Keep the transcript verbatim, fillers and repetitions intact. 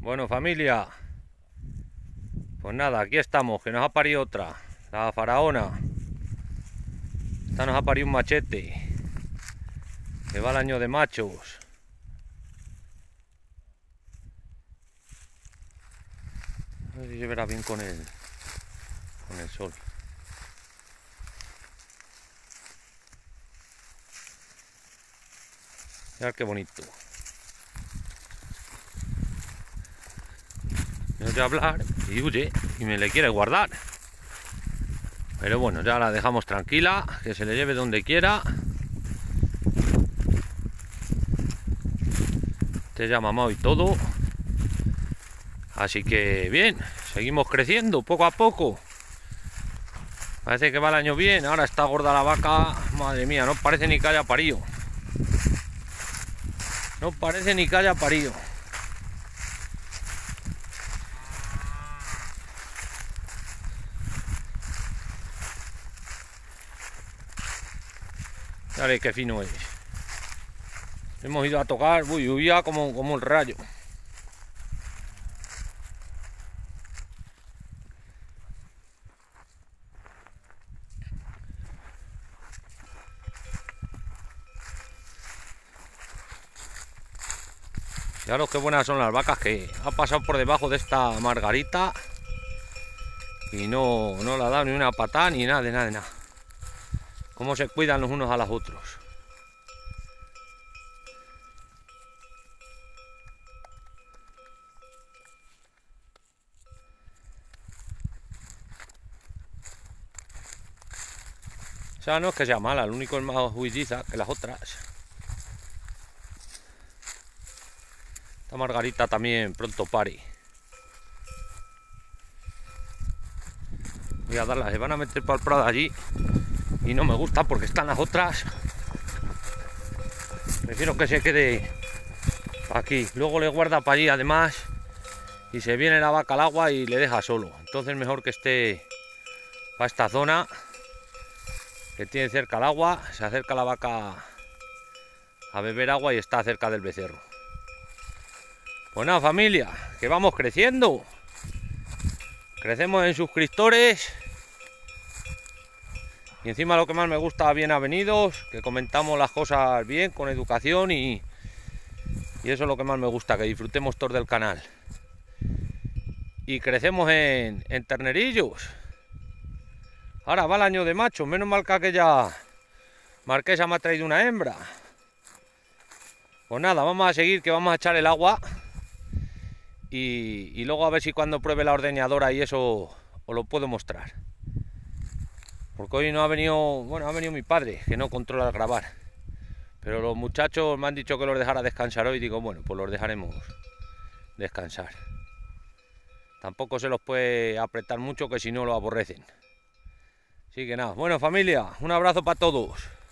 Bueno, familia, pues nada, aquí estamos, que nos ha parido otra, la faraona. Esta nos ha parido un machete, que va el año de machos. A ver si se verá bien con el, con el sol. Mirad qué bonito. Me oye hablar y huye y me le quiere guardar. Pero bueno, ya la dejamos tranquila, que se le lleve donde quiera. Este ya mamado y todo. Así que bien, seguimos creciendo poco a poco. Parece que va el año bien. Ahora está gorda la vaca. Madre mía, no parece ni que haya parido. No parece ni que haya parido. Ya veis qué fino es. Hemos ido a tocar, uy, huía como, como el rayo. Fijaros qué buenas son las vacas, que ha pasado por debajo de esta margarita y no, no le ha dado ni una patada ni nada de nada de nada. Cómo se cuidan los unos a los otros. O sea, no es que sea mala, lo único es más huidiza que las otras. Esta margarita también pronto pare. Voy a darlas, se van a meter para el prado allí y no me gusta porque están las otras. Prefiero que se quede aquí. Luego le guarda para allí además y se viene la vaca al agua y le deja solo. Entonces mejor que esté para esta zona, que tiene cerca el agua. Se acerca la vaca a beber agua y está cerca del becerro. Pues nada, familia, que vamos creciendo. Crecemos en suscriptores. Y encima lo que más me gusta, bien avenidos, que comentamos las cosas bien, con educación, y, y eso es lo que más me gusta, que disfrutemos todos del canal. Y crecemos en, en ternerillos. Ahora va el año de machos, menos mal que aquella marquesa me ha traído una hembra. Pues nada, vamos a seguir, que vamos a echar el agua. Y, y luego a ver si cuando pruebe la ordeñadora y eso os lo puedo mostrar. Porque hoy no ha venido, bueno, ha venido mi padre, que no controla el grabar. Pero los muchachos me han dicho que los dejara descansar hoy, y digo, bueno, pues los dejaremos descansar. Tampoco se los puede apretar mucho, que si no lo aborrecen. Así que nada, bueno, familia, un abrazo para todos.